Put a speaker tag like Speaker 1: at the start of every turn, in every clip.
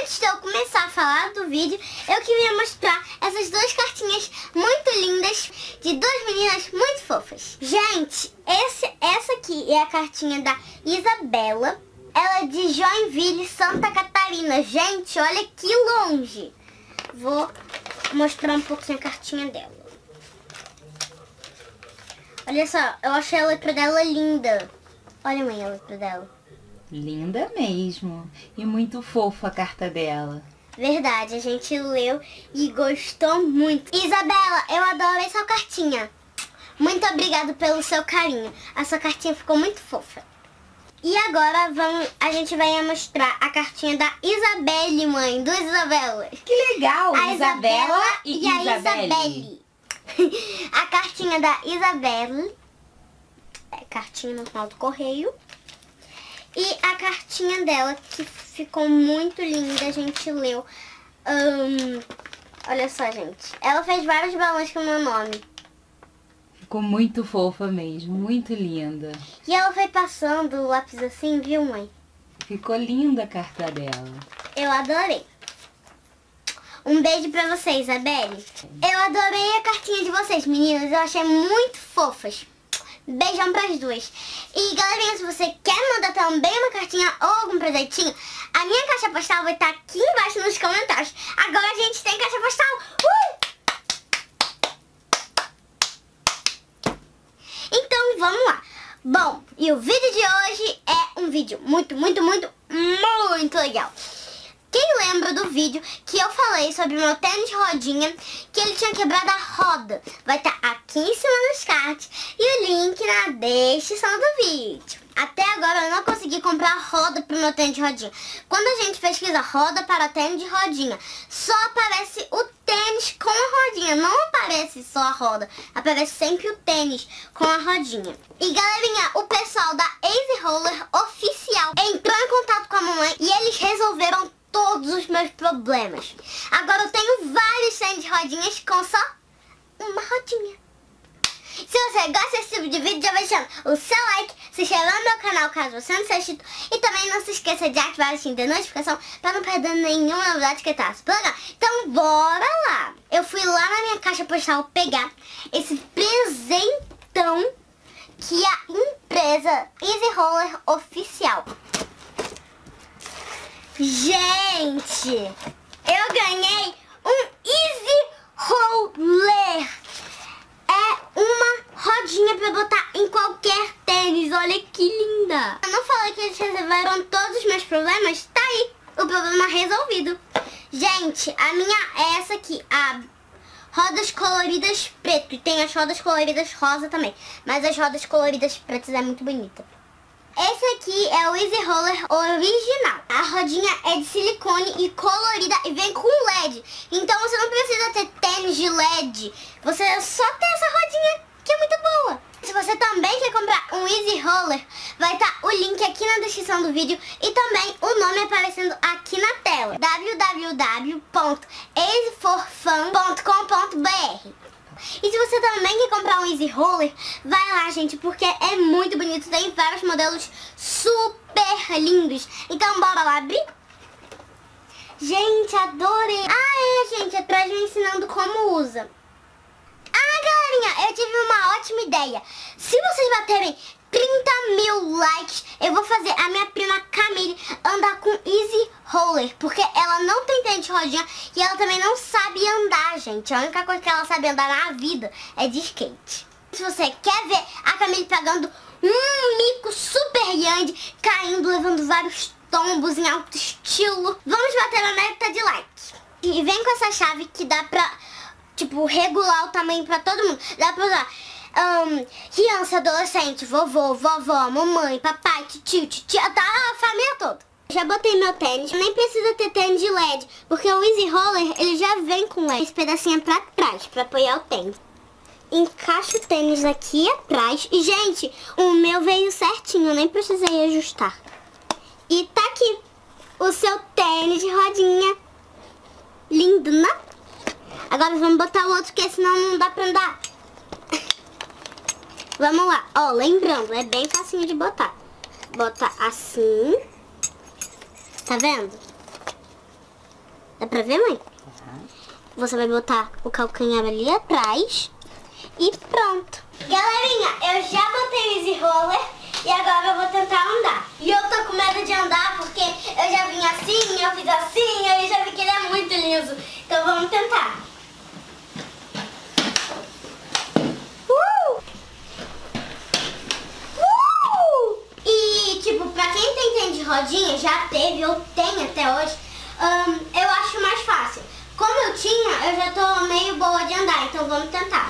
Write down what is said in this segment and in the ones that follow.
Speaker 1: antes de eu começar a falar do vídeo, eu queria mostrar essas duas cartinhas muito lindas de duas meninas muito fofas. Gente, essa aqui é a cartinha da Isabela. Ela é de Joinville, Santa Catarina. Gente, olha que longe. Vou mostrar um pouquinho a cartinha dela. Olha só, eu achei a letra dela linda. Olha, mãe, a letra dela.
Speaker 2: Linda mesmo. E muito fofa a carta dela.
Speaker 1: Verdade, a gente leu e gostou muito. Isabela, eu adorei sua cartinha. Muito obrigada pelo seu carinho. A sua cartinha ficou muito fofa. E agora a gente vai mostrar a cartinha da Isabelle, mãe, duas Isabelas.
Speaker 2: Que legal!
Speaker 1: A
Speaker 2: Isabela
Speaker 1: e a Isabelle. A cartinha da Isabelle. Cartinha no final do correio. E a cartinha dela, que ficou muito linda, a gente leu. Olha só, gente. Ela fez vários balões com o meu nome.
Speaker 2: Ficou muito fofa mesmo, muito linda.
Speaker 1: E ela foi passando o lápis assim, viu, mãe?
Speaker 2: Ficou linda a carta dela.
Speaker 1: Eu adorei. Um beijo pra você, Isabelle. Eu adorei a cartinha de vocês, meninas. Eu achei muito fofas. Beijão pras duas. E galerinha, se você quer mandar também uma cartinha ou algum presentinho, a minha caixa postal vai estar aqui embaixo nos comentários. Agora a gente tem caixa postal. Então vamos lá. Bom, e o vídeo de hoje é um vídeo muito legal. Quem lembra do vídeo que eu falei sobre o meu tênis de rodinha, que ele tinha quebrado a roda? Vai estar aqui em cima dos cards e o link na descrição do vídeo. Até agora eu não consegui comprar roda pro meu tênis de rodinha. Quando a gente pesquisa roda para tênis de rodinha, só aparece o tênis com a rodinha, não aparece só a roda, aparece sempre o tênis com a rodinha. E galerinha, o pessoal da Easy Roller Oficial entrou em contato com a mamãe e eles resolveram todos os meus problemas. Agora eu tenho vários tênis de rodinhas com só uma rodinha. Se você gosta desse tipo de vídeo, já vai deixando o seu like, se inscreva no meu canal caso você não seja inscrito, e também não se esqueça de ativar o sininho de notificação para não perder nenhuma novidade que tá super legal. Então bora lá! Eu fui lá na minha caixa postal pegar esse presentão que a empresa Easy Roller Oficial. Gente, eu ganhei um Easy Roller. É uma rodinha pra botar em qualquer tênis. Olha que linda. Eu não falei que eles resolveram todos os meus problemas? Tá aí, o problema resolvido. Gente, a minha é essa aqui, a rodas coloridas preto. E tem as rodas coloridas rosa também. Mas as rodas coloridas pretas é muito bonita. Esse aqui é o Easy Roller original. A rodinha é de silicone e colorida e vem com LED. Então você não precisa ter tênis de LED. Você só tem essa rodinha que é muito boa. Se você também quer comprar um Easy Roller, vai estar o link aqui na descrição do vídeo e também o nome aparecendo aqui na tela. www.easyforfun.com.br. E se você também quer comprar um Easy Roller, vai lá, gente, porque é muito bonito. Tem vários modelos super lindos. Então bora lá abrir? Gente, adorei. Ah, é, gente, atrás me ensinando como usa. Ah, galerinha, eu tive uma ótima ideia. Se vocês baterem 30.000 likes, eu vou fazer a minha prima Camille andar com Easy Roller, porque ela não tem tênis de rodinha e ela também não sabe andar, gente. A única coisa que ela sabe andar na vida é de skate. Se você quer ver a Camille pegando um mico super grande, caindo, levando vários tombos em alto estilo, vamos bater a meta de likes. E vem com essa chave que dá pra, tipo, regular o tamanho pra todo mundo. Dá pra usar criança, adolescente, vovô, vovó, mamãe, papai, tio, titia, tá a família toda. Já botei meu tênis, nem precisa ter tênis de LED, porque o Easy Roller, ele já vem com LED. Esse pedacinho é pra trás, pra apoiar o tênis. Encaixa o tênis aqui atrás. E, gente, o meu veio certinho, nem precisei ajustar. E tá aqui o seu tênis de rodinha. Lindo, né? Agora vamos botar o outro, porque senão não dá pra andar. Vamos lá, ó, lembrando, é bem facinho de botar. Bota assim, tá vendo? Dá pra ver, mãe? Você vai botar o calcanhar ali atrás e pronto. Galerinha, eu já botei o Easy Roller e agora eu vou tentar andar. E eu tô com medo de andar porque eu já vim assim, eu fiz assim, eu já vi que ele é muito liso. Então vamos tentar. E tipo, pra quem tem de rodinha, já teve ou tem até hoje, eu acho mais fácil. Como eu tinha, eu já tô meio boa de andar, então vamos tentar.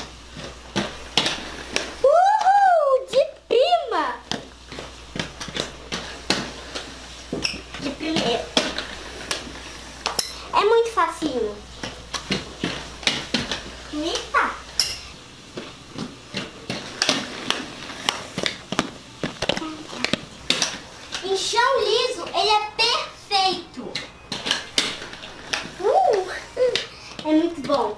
Speaker 1: De prima! De primeiro. É muito facinho. Eita! Em chão liso, ele é perfeito. É muito bom.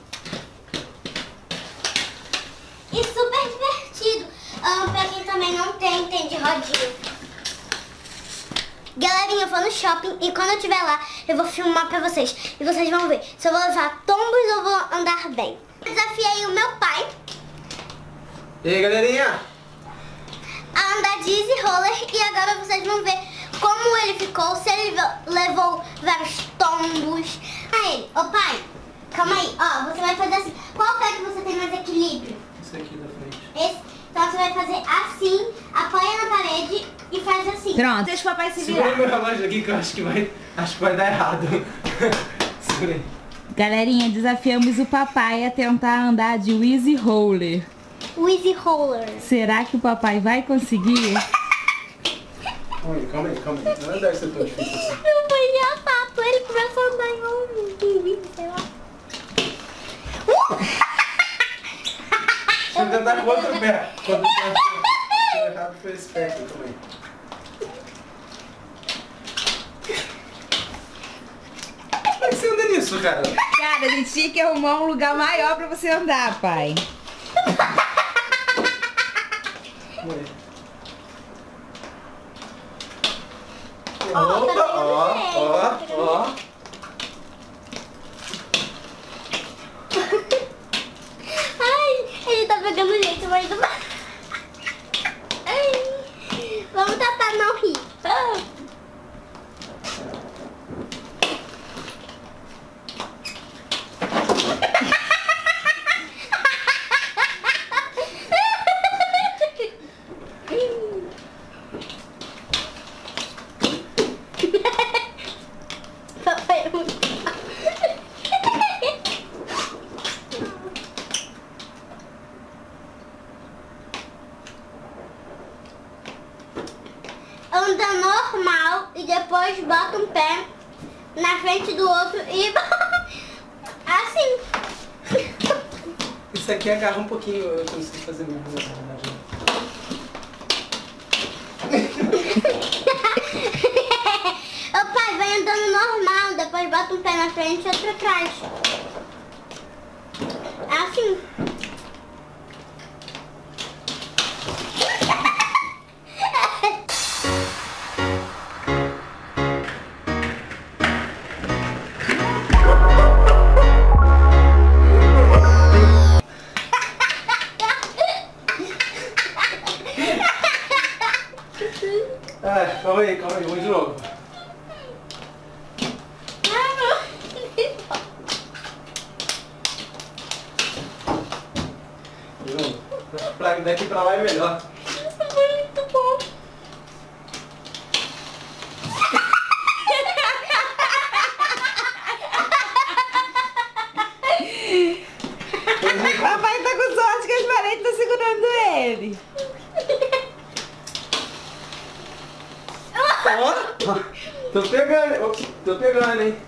Speaker 1: E super divertido. Pra quem também não tem de rodinha. Galerinha, eu vou no shopping e quando eu estiver lá, eu vou filmar pra vocês. E vocês vão ver se eu vou levar tombos ou vou andar bem. Eu desafiei o meu pai.
Speaker 3: E aí, galerinha?
Speaker 1: A andar de Easy Roller e agora vocês vão ver como ele ficou, se ele levou vários tombos. Aí, ô pai, calma aí, ó, você vai fazer assim. Qual pé que você tem mais equilíbrio?
Speaker 3: Esse aqui da frente.
Speaker 1: Esse? Então você vai fazer assim, apoia na parede e faz assim.
Speaker 2: Pronto, deixa o papai se
Speaker 3: Segura
Speaker 2: virar.
Speaker 3: meu relógio aqui que eu acho que vai dar errado. Segura aí.
Speaker 2: Galerinha, desafiamos o papai a tentar andar de Easy Roller.
Speaker 1: O Easy Roller.
Speaker 2: Será que o papai vai conseguir?
Speaker 3: Calma aí. Não deve ser tão difícil assim.
Speaker 1: Meu pai já fato, ele começou a andar em um pinguim, sei lá.
Speaker 3: Deixa eu tentar com o outro pé. Quando o pé errado foi esse pé aqui também. Como é que você anda nisso, cara?
Speaker 2: Cara, a gente tinha que arrumar um lugar maior pra você andar, pai.
Speaker 3: Ó.
Speaker 1: Ai, ele tá pegando jeito, mas não... Ai, vamos tentar não rir. Papai é muito... Anda normal e depois bota um pé na frente do outro e assim.
Speaker 3: Isso aqui agarra um pouquinho, eu consigo fazer mesmo.
Speaker 1: Ô pai, vai andando normal, depois bota um pé na frente e outro atrás. Assim.
Speaker 3: Calma aí, vamos de novo. De novo. Daqui pra lá é melhor.
Speaker 1: Muito bom.
Speaker 2: Papai tá com sorte que as paredes estão segurando ele.
Speaker 3: Ó, tô pegando, hein?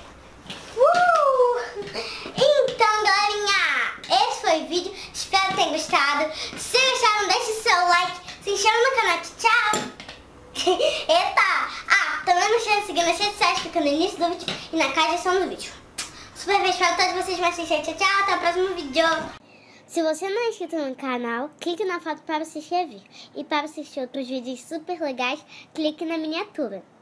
Speaker 1: Então, galerinha, esse foi o vídeo. Espero que tenham gostado. Se gostaram, deixe o seu like. Se inscreva no canal. Tchau. Eita! Também não esqueça de seguir nas redes sociais, clicando no início do vídeo e na descrição do vídeo. Super beijo para todos vocês. Mais tchau, tchau. Até o próximo vídeo. Se você não é inscrito no canal, clique na foto para se inscrever. E para assistir outros vídeos super legais, clique na miniatura.